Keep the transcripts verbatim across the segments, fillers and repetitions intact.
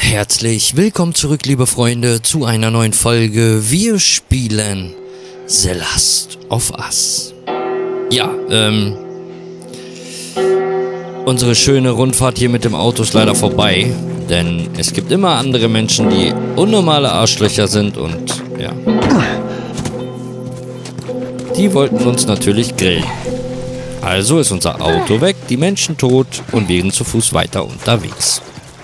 Herzlich willkommen zurück, liebe Freunde, zu einer neuen Folge. Wir spielen The Last of Us. Ja, ähm... unsere schöne Rundfahrt hier mit dem Auto ist leider vorbei. Denn es gibt immer andere Menschen, die unnormale Arschlöcher sind und, ja... Die wollten uns natürlich grillen. Also ist unser Auto weg, die Menschen tot und wir sind zu Fuß weiter unterwegs.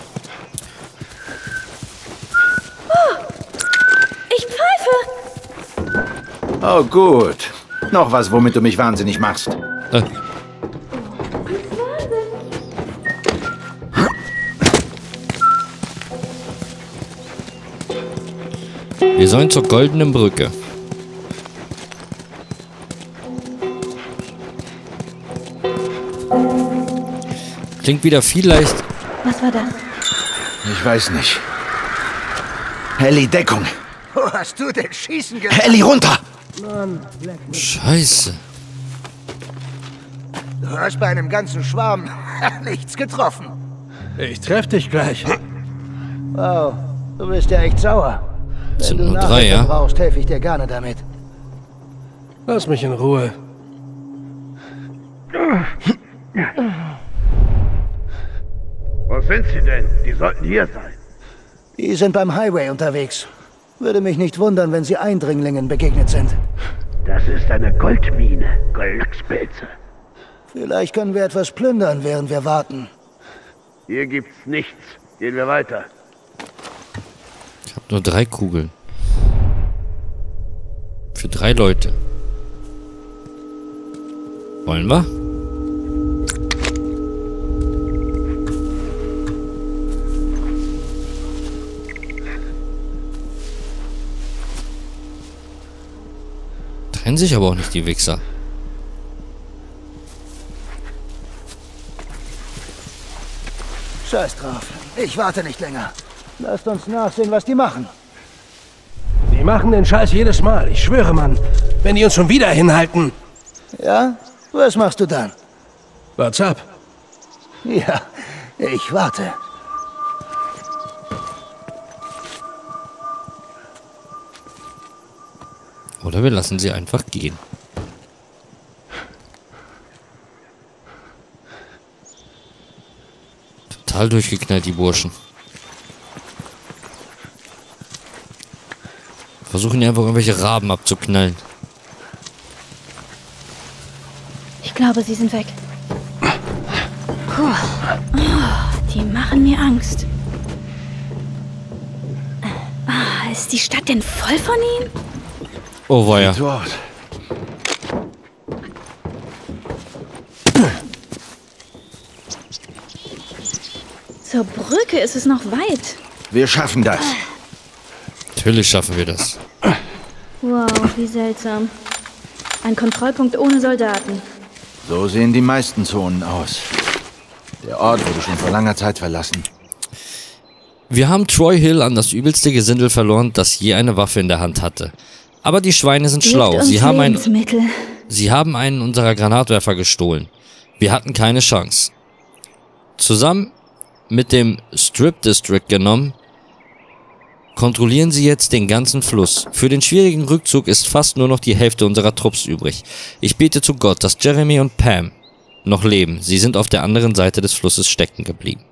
Oh gut. Noch was, womit du mich wahnsinnig machst. Äh. Wir sollen zur Goldenen Brücke. Klingt wieder viel leicht. Was war das? Ich weiß nicht. Ellie, Deckung. Wo hast du denn schießen gelassen? Ellie, runter! Mann, Scheiße. du hast bei einem ganzen Schwarm nichts getroffen. Ich treff dich gleich. Wow, du bist ja echt sauer. Das sind Wenn du nur drei, Nachhilfe ja? brauchst, helfe ich dir gerne damit. Lass mich in Ruhe. Wo sind sie denn? Die sollten hier sein. Die sind beim Highway unterwegs. Würde mich nicht wundern, wenn sie Eindringlingen begegnet sind. Das ist eine Goldmine. Glückspilze. Vielleicht können wir etwas plündern, während wir warten. Hier gibt's nichts. Gehen wir weiter. Ich habe nur drei Kugeln. Für drei Leute. Wollen wir? Trennen sich aber auch nicht die Wichser. Scheiß drauf. Ich warte nicht länger. Lasst uns nachsehen, was die machen. Die machen den Scheiß jedes Mal. Ich schwöre, Mann. Wenn die uns schon wieder hinhalten. Ja? Was machst du dann? What's up? Ja, ich warte. Oder wir lassen sie einfach gehen. Total durchgeknallt, die Burschen. Versuchen hier einfach irgendwelche Raben abzuknallen. Ich glaube, sie sind weg. Puh. Oh, die machen mir Angst. Ah, ist die Stadt denn voll von ihnen? Oh, war ja. Dort. Zur Brücke ist es noch weit. Wir schaffen das. Natürlich schaffen wir das. Wow, wie seltsam. Ein Kontrollpunkt ohne Soldaten. So sehen die meisten Zonen aus. Der Ort wurde schon vor langer Zeit verlassen. Wir haben Troy Hill an das übelste Gesindel verloren, das je eine Waffe in der Hand hatte. Aber die Schweine sind schlau. Gebt uns Sie haben, ein, Lebensmittel. sie haben einen unserer Granatwerfer gestohlen. Wir hatten keine Chance. Zusammen mit dem Strip District genommen, kontrollieren sie jetzt den ganzen Fluss. Für den schwierigen Rückzug ist fast nur noch die Hälfte unserer Trupps übrig. Ich bete zu Gott, dass Jeremy und Pam noch leben. Sie sind auf der anderen Seite des Flusses stecken geblieben.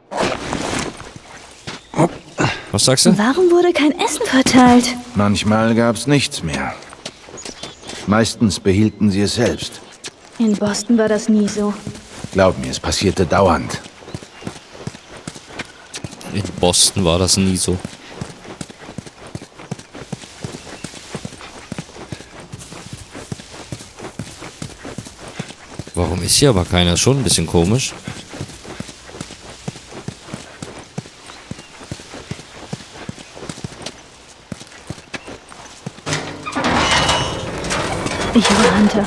Was sagst du? Warum wurde kein Essen verteilt? Manchmal gab's nichts mehr. Meistens behielten sie es selbst. In Boston war das nie so. Glaub mir, es passierte dauernd. In Boston war das nie so. Warum ist hier aber keiner? Schon ein bisschen komisch. Ich höre Hunter.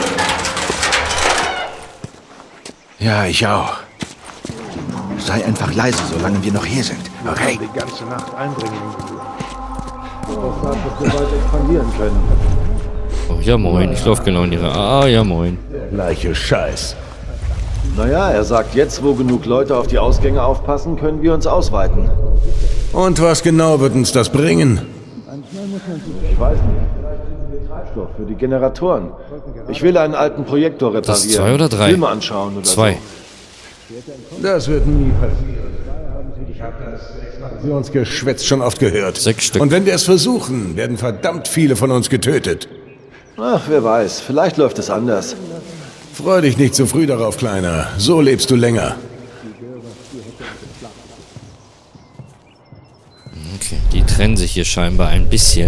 Ja, ich auch. Sei einfach leise, solange wir noch hier sind. Okay? Die ganze Nacht Eindringlinge. Das sagt, dass wir bald expandieren können. Oh, ja moin, ich laufe genau in ihre... Ah, ja moin. Gleiche Scheiß. Naja, er sagt, jetzt, wo genug Leute auf die Ausgänge aufpassen, können wir uns ausweiten. Und was genau wird uns das bringen? Ich weiß nicht. Vielleicht kriegen wir Treibstoff für die Generatoren. Ich will einen alten Projektor reparieren. Das ist zwei oder drei? Filme anschauen oder Zwei. so. Das wird nie passieren. Ich habe das Expansionsgeschwätz schon oft gehört. Sechs Stück. Und wenn wir es versuchen, werden verdammt viele von uns getötet. Ach, wer weiß. Vielleicht läuft es anders. Freu dich nicht zu früh darauf, Kleiner. So lebst du länger. Okay, die trennen sich hier scheinbar ein bisschen.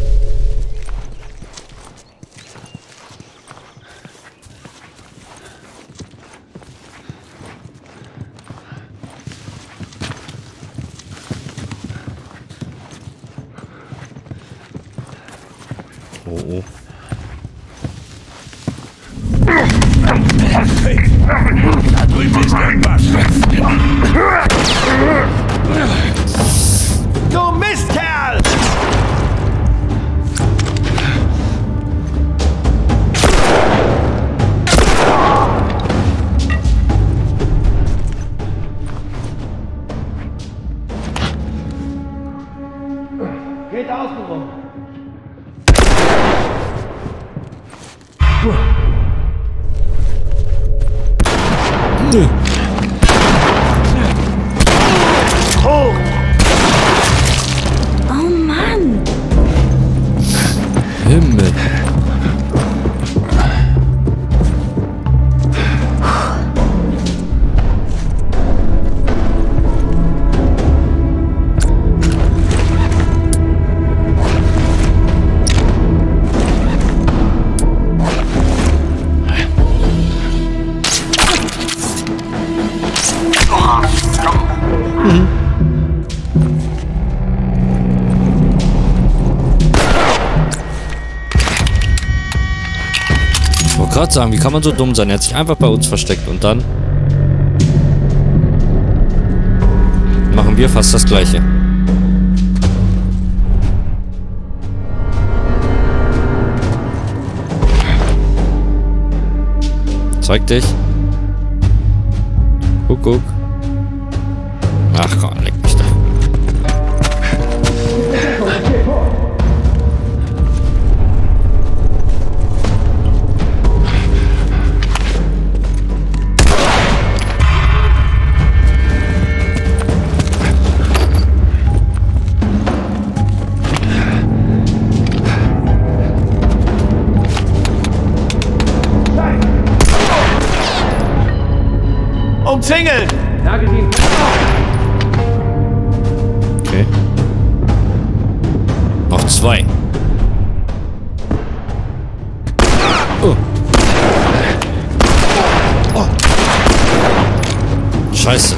Oh, oh. Da drüben ist irgendwas. Du Mistkerl! Geht außen rum. Oh Mann! Himmel. Ich wollte gerade sagen, wie kann man so dumm sein? Er hat sich einfach bei uns versteckt und dann machen wir fast das Gleiche. Zeig dich. Guck, guck. Ach komm, leck mich da. Umzingeln! Okay. Noch zwei. Oh. Oh. Scheiße.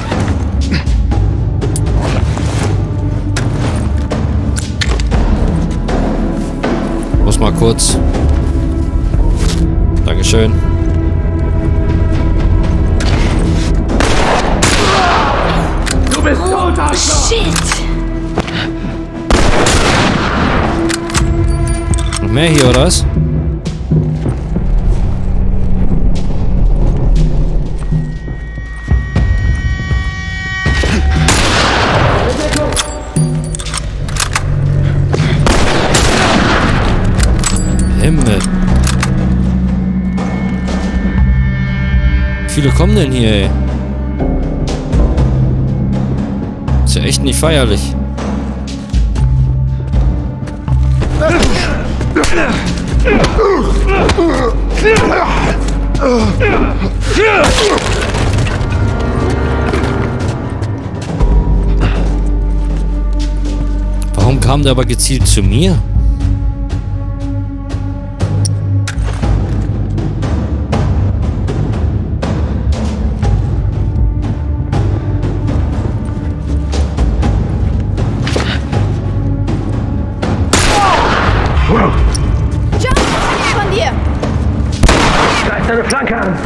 Muss mal kurz. Dankeschön. Oh, shit! Noch mehr hier, oder was? Himmel. Wie viele kommen denn hier, ey? Ist ja echt nicht feierlich. Warum kam der aber gezielt zu mir? John, von dir! Greif deine Flanke an!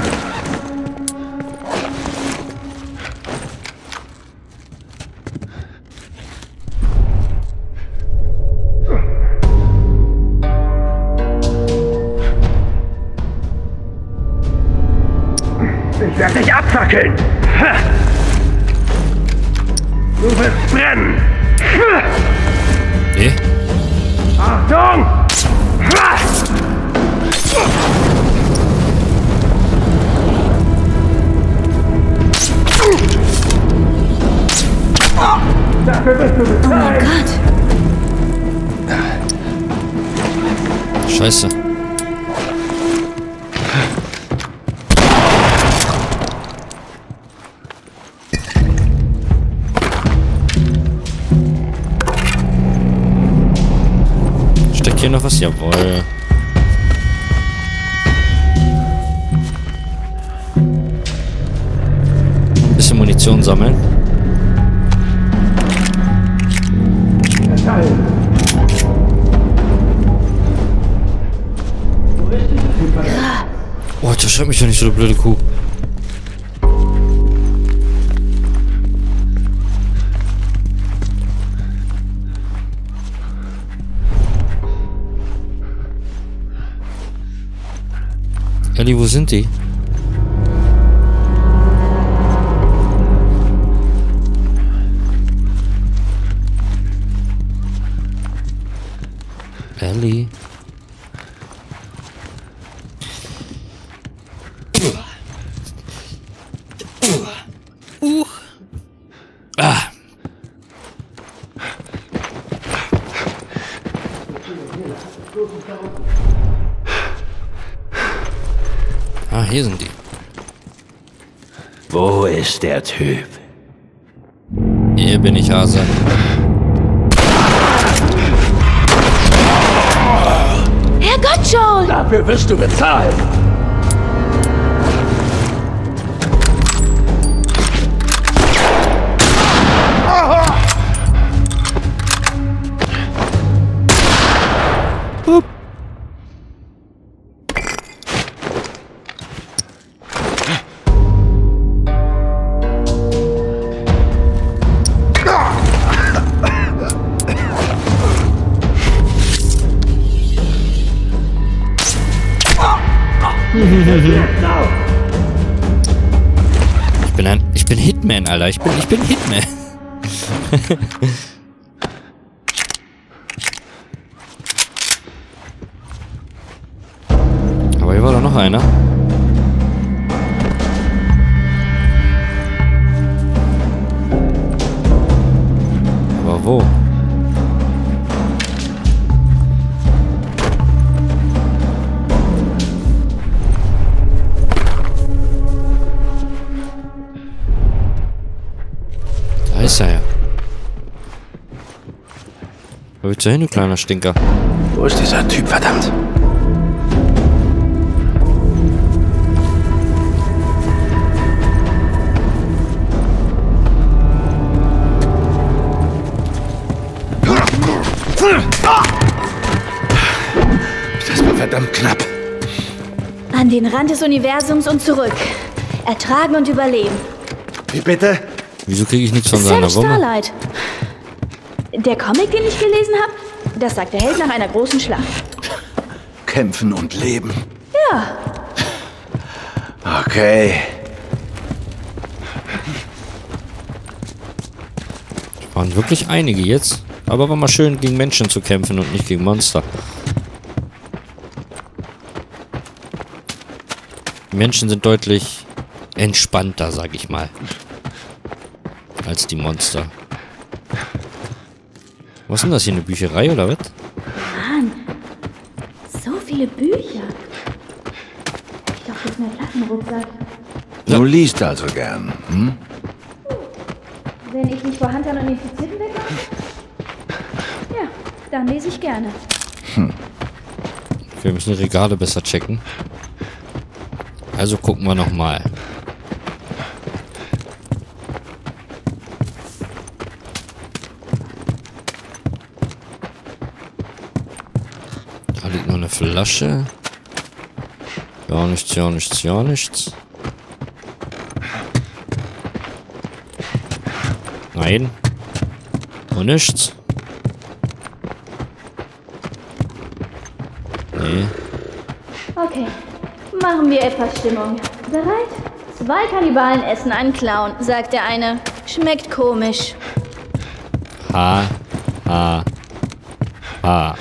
Ich werde dich abfackeln! Du wirst brennen! Dafür wirst du Oh mein bezahlen! Gott. Scheiße. Steckt hier noch was? Jawohl. Ein bisschen Munition sammeln. Oh, das schreibt mich doch nicht so, eine blöde Kuh. Ellie, wo sind die? Ellie? Ah. Ah, hier sind die. Wo ist der Typ? Hier bin ich, Hase. Herrgott, Joel! Dafür wirst du bezahlen! Ich bin ein... Ich bin Hitman, Alter. Ich bin... Ich bin Hitman. Aber hier war doch noch einer. Aber wo? Da ist er ja. Wo willst du hin, du kleiner Stinker? Wo ist dieser Typ, verdammt? Das war verdammt knapp. An den Rand des Universums und zurück. Ertragen und überleben. Wie bitte? Wieso kriege ich nichts von Sam seiner Wumme? Starlight. Der Comic, den ich gelesen habe, das sagt der Held nach einer großen Schlacht. Kämpfen und leben. Ja, Okay. Waren wirklich einige jetzt. Aber war mal schön, gegen Menschen zu kämpfen und nicht gegen Monster. Die Menschen sind deutlich entspannter, sag ich mal. Als die Monster. Was ist denn das hier, eine Bücherei oder was? Mann. So viele Bücher. Ich glaube, das ist mein Klassenrucksack. Du liest also gern, hm? Wenn ich nicht vor Huntern und Infizierten wegkomme? Ja, dann lese ich gerne. Wir müssen die Regale besser checken. Also gucken wir nochmal. Da liegt noch eine Flasche. Ja, nichts, ja, nichts, ja, nichts. Nein. Und nichts. Nee. Okay, machen wir etwas Stimmung. Bereit? Zwei Kannibalen essen einen Clown, sagt der eine. Schmeckt komisch. Ha. Ha. Ha.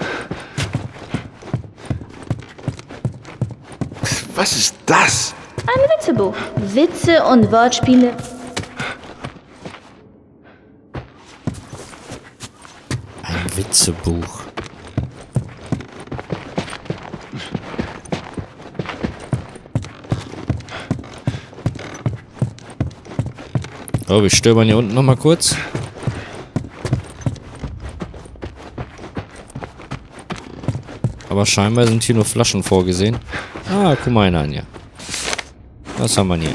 Was ist das? Ein Witzebuch. Witze und Wortspiele. Ein Witzebuch. Oh, wir stöbern hier unten nochmal kurz. Aber scheinbar sind hier nur Flaschen vorgesehen. Ah, guck mal einer an hier. Was haben wir hier?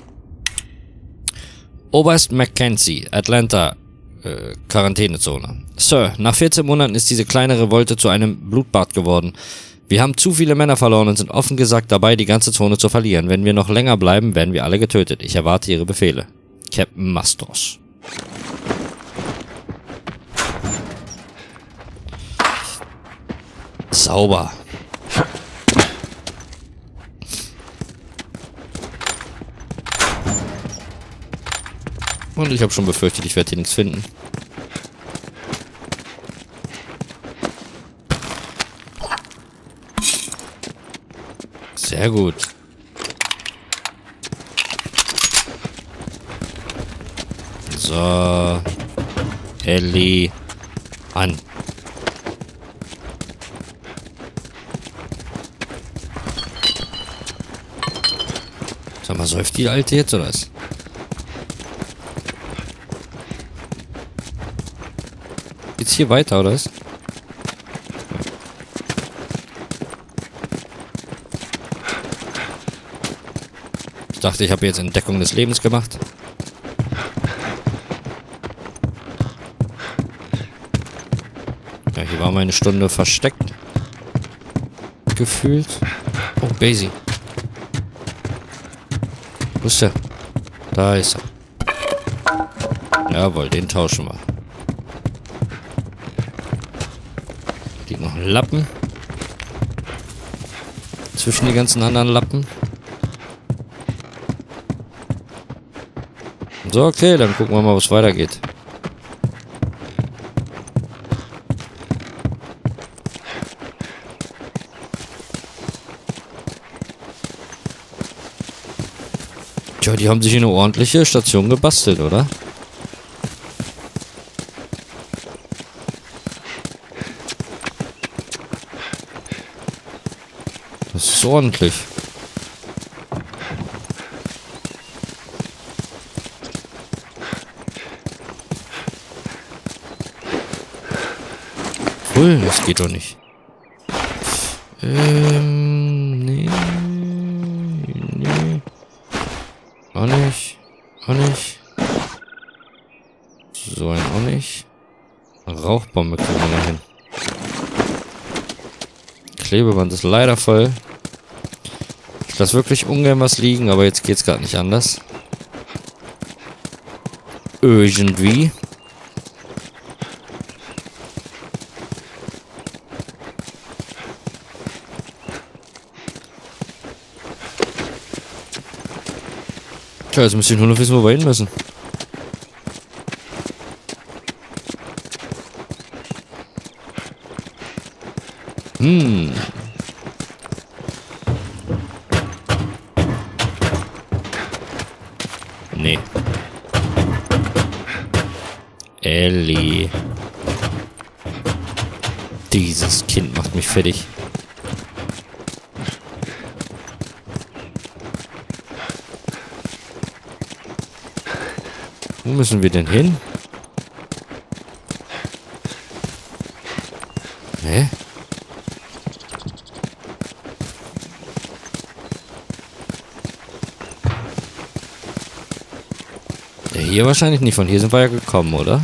Oberst Mackenzie, Atlanta, äh, Quarantänezone. Sir, nach vierzehn Monaten ist diese kleine Revolte zu einem Blutbad geworden. Wir haben zu viele Männer verloren und sind offen gesagt dabei, die ganze Zone zu verlieren. Wenn wir noch länger bleiben, werden wir alle getötet. Ich erwarte Ihre Befehle. Captain Mastos. Sauber. Und ich habe schon befürchtet, ich werde hier nichts finden. Sehr gut. So. Ellie. An. Sag mal, säuft die Alte jetzt oder was? Geht's hier weiter oder was? Ich dachte, ich habe jetzt Entdeckung des Lebens gemacht. Ja, hier war meine Stunde versteckt. Gefühlt. Oh, Basie. Wo ist der? Da ist er. Jawohl, den tauschen wir. Liegt noch ein Lappen. Zwischen die ganzen anderen Lappen. So, okay, dann gucken wir mal, was weitergeht. Tja, die haben sich eine ordentliche Station gebastelt, oder? Das ist ordentlich. Cool, das geht doch nicht. Ähm, nee. Nee. Auch nicht. Auch nicht. So ein auch nicht. Rauchbombe kriegen wir noch hin. Klebeband ist leider voll. Ich lasse wirklich ungern was liegen, aber jetzt geht's gerade nicht anders. Irgendwie. Tja, jetzt müsste ich nur noch wissen, wo wir hin müssen. Hm. Nee. Ellie. Dieses Kind macht mich fertig. Wo müssen wir denn hin? Hä? Ja, hier wahrscheinlich nicht. Von hier sind wir ja gekommen, oder?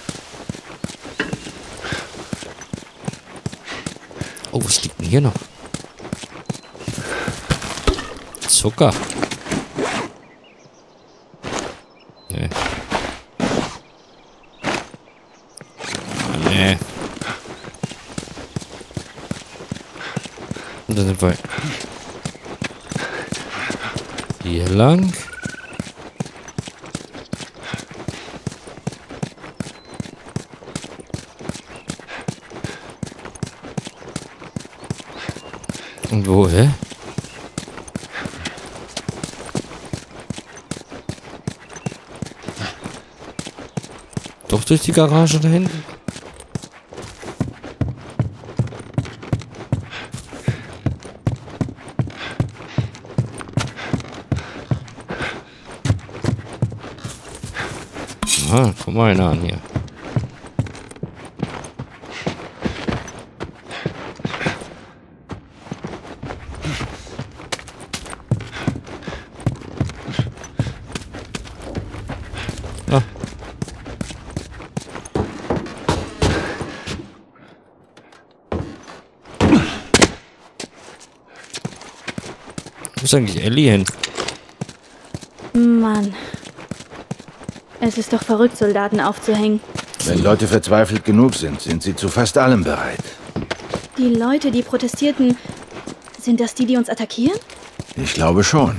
Oh, was liegt denn hier noch? Zucker. Nee. Nee. Und dann sind wir hier lang. Und wo, hä? Doch durch die Garage da hinten? Ah, guck mal einer an hier. Ah. Wo ist eigentlich Ellie hin? Mann. Es ist doch verrückt, Soldaten aufzuhängen. Wenn Leute verzweifelt genug sind, sind sie zu fast allem bereit. Die Leute, die protestierten, sind das die, die uns attackieren? Ich glaube schon.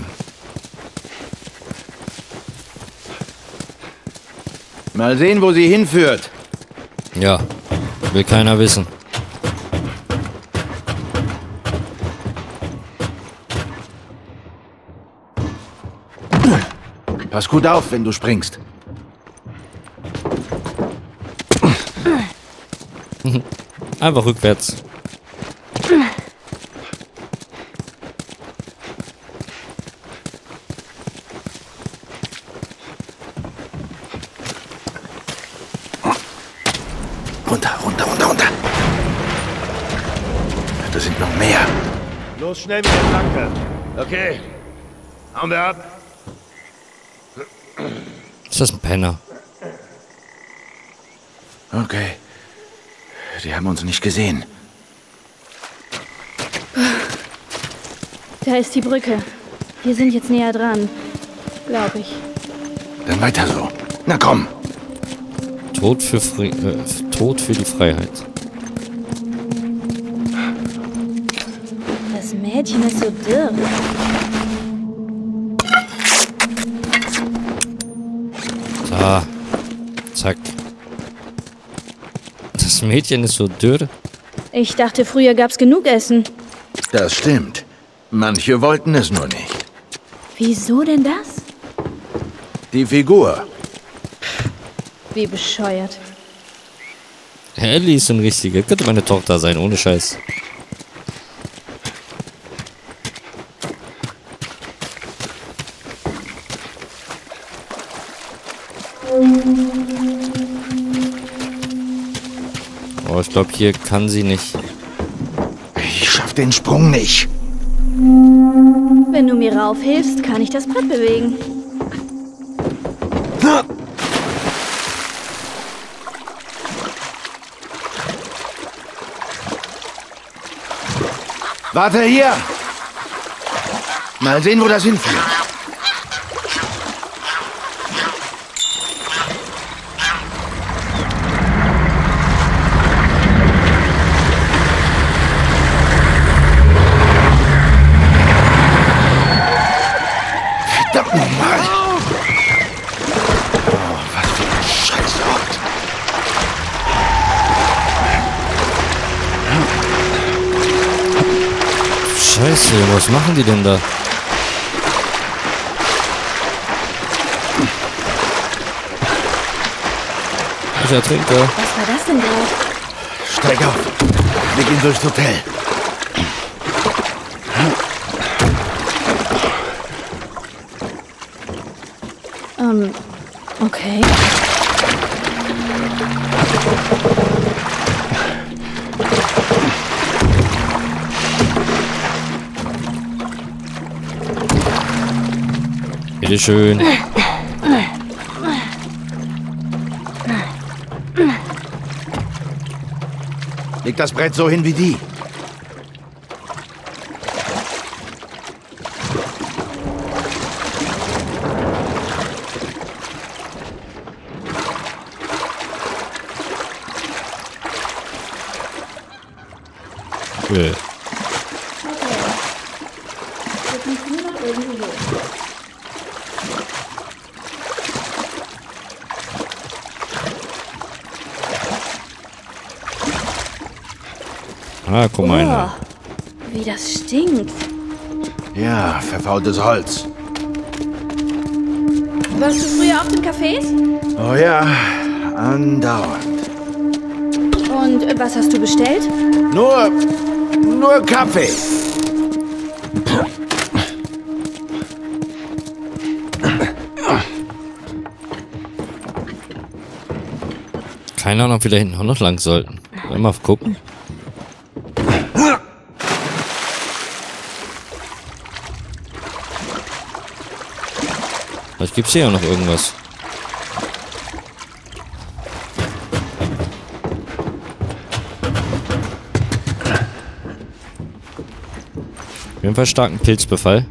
Mal sehen, wo sie hinführt. Ja, will keiner wissen. Pass gut auf, wenn du springst. Einfach rückwärts. Runter, runter, runter, runter. Da sind noch mehr. Los, schnell mit der Flanke. Okay. Hauen wir ab. Ist das ein Penner? Okay. Die haben uns nicht gesehen. Da ist die Brücke. Wir sind jetzt näher dran. Glaube ich. Dann weiter so. Na komm. Tod für, Fri äh, Tod für die Freiheit. Das Mädchen ist so dürr. Da. Zack. Das Mädchen ist so dürr. Ich dachte, früher gab's genug Essen. Das stimmt. Manche wollten es nur nicht. Wieso denn das? Die Figur. Wie bescheuert. Ellie ist ein richtiger. Könnte meine Tochter sein, ohne Scheiß. Oh, ich glaube, hier kann sie nicht. Ich schaff den Sprung nicht. Wenn du mir raufhilfst, kann ich das Brett bewegen. Warte hier! Mal sehen, wo das hinführt. Verdammt nochmal! Oh, was für ein Scheißort! Scheiße, was machen die denn da? Ich ertrinke. Was war das denn gerade? Steig auf! Wir gehen durchs Hotel. Ähm, okay. Bitteschön. Leg das Brett so hin wie die. Äh. Ah, guck mal einer. Oh, wie das stinkt. Ja, verfaultes Holz. Warst du früher auf den Cafés? Oh ja, Andauernd. Und was hast du bestellt? Nur... nur Kaffee. Keine Ahnung, ob wir da hinten auch noch lang sollten. Wollen wir mal gucken. Vielleicht gibt es hier ja noch irgendwas. Auf jeden Fall starken Pilzbefall.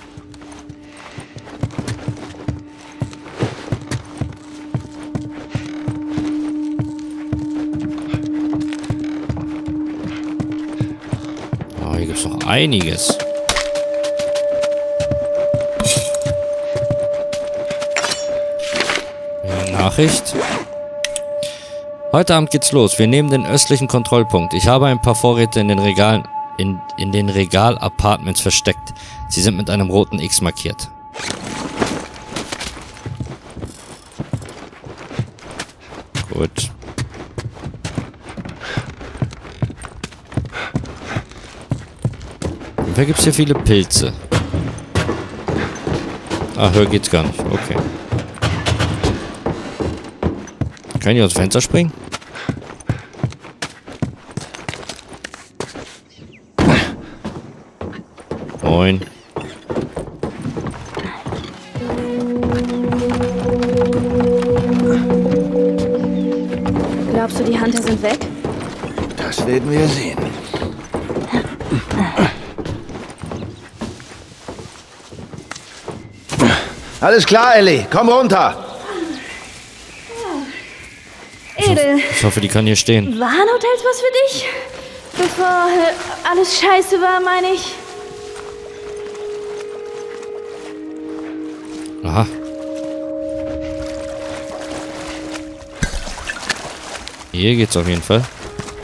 Oh, hier gibt es noch einiges. Nachricht. Heute Abend geht's los. Wir nehmen den östlichen Kontrollpunkt. Ich habe ein paar Vorräte in den Regalen in, in den Regal-Apartments versteckt. Sie sind mit einem roten X markiert. Gut. Wer gibt's hier viele Pilze? Ah, höher geht's gar nicht. Okay. Kann ich aus dem Fenster springen? Moin. Glaubst du, die Hunter sind weg? Das werden wir sehen. Alles klar, Ellie. Komm runter. Edel. Ich hoffe, die kann hier stehen. Waren Hotels was für dich? Bevor äh, alles scheiße war, meine ich. Aha. Hier geht's auf jeden Fall.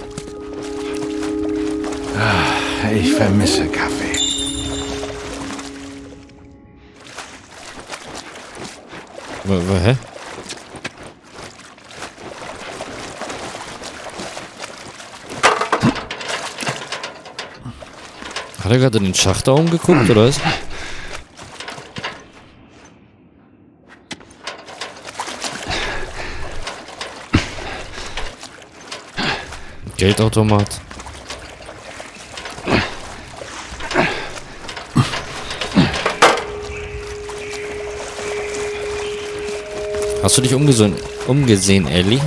Ich vermisse Kaffee. W w hä? Hat er gerade den Schacht da umgeguckt, oder was? Geldautomat. Hast du dich umgesehen, umgesehen, Ellie?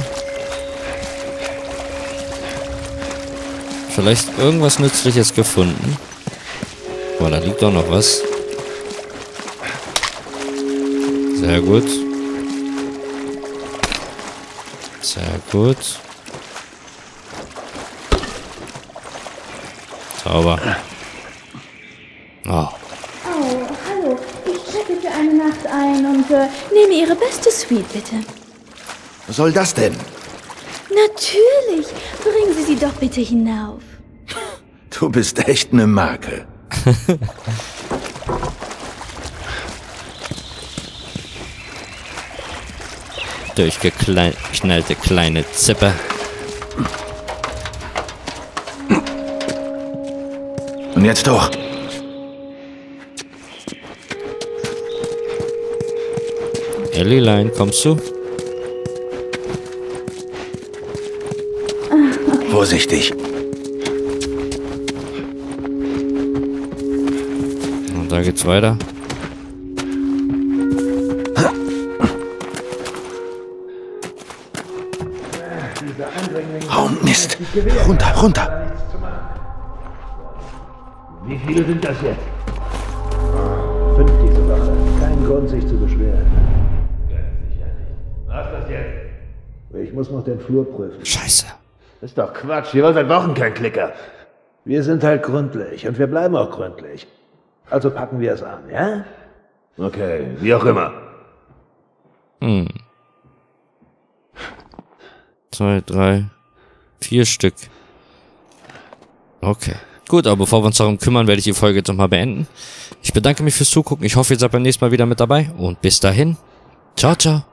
Vielleicht irgendwas Nützliches gefunden? Boah, da liegt doch noch was. Sehr gut. Sehr gut. Sauber. Oh. Oh, hallo. Ich checke für eine Nacht ein und äh, nehme Ihre beste Suite, bitte. Was soll das denn? Natürlich. Bringen Sie sie doch bitte hinauf. Du bist echt eine Marke. Durchgeknallte kleine Zippe. Und jetzt doch. Ellie-Lein, kommst du? Okay. Vorsichtig. Und da geht's weiter. Oh Mist. Runter, runter. Wie viele sind das jetzt? Fünf diese Woche. Kein Grund, sich zu beschweren. Was ist das jetzt? Ich muss noch den Flur prüfen. Scheiße. Das ist doch Quatsch. Hier war seit Wochen kein Klicker. Wir sind halt gründlich und wir bleiben auch gründlich. Also packen wir es an, ja? Okay, wie auch immer. Hm. Zwei, drei, vier Stück. Okay. Gut, aber bevor wir uns darum kümmern, werde ich die Folge jetzt nochmal beenden. Ich bedanke mich fürs Zugucken. Ich hoffe, ihr seid beim nächsten Mal wieder mit dabei. Und bis dahin. Ciao, ciao.